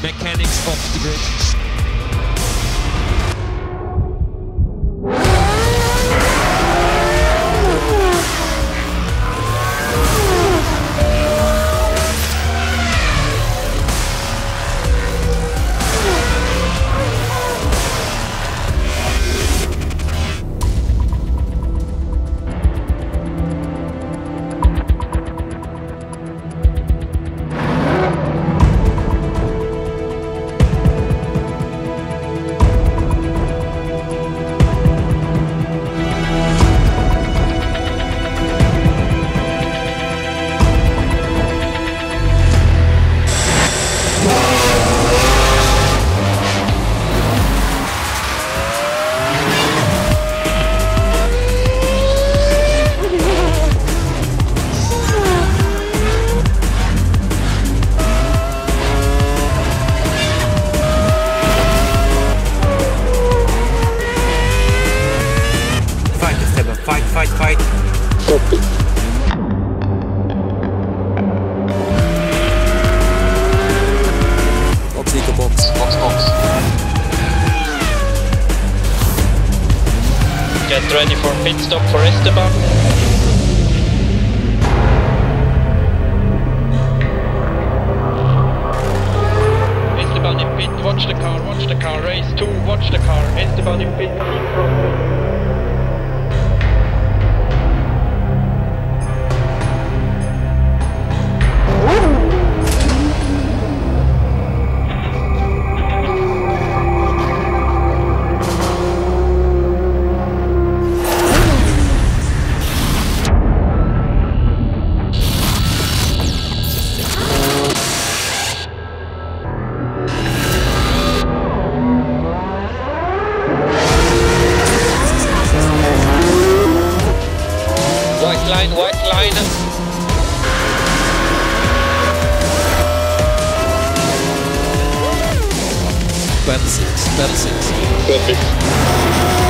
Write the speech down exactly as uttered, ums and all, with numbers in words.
Mechanics off the grid. Fight, fight, fight. Copy. Box, Nico, box. Box, box. Get ready for pit stop for Esteban. Esteban in pit, watch the car, watch the car. Race two, watch the car. Esteban in pit, in front. White line, white line. twenty-six, twenty-six. Perfect.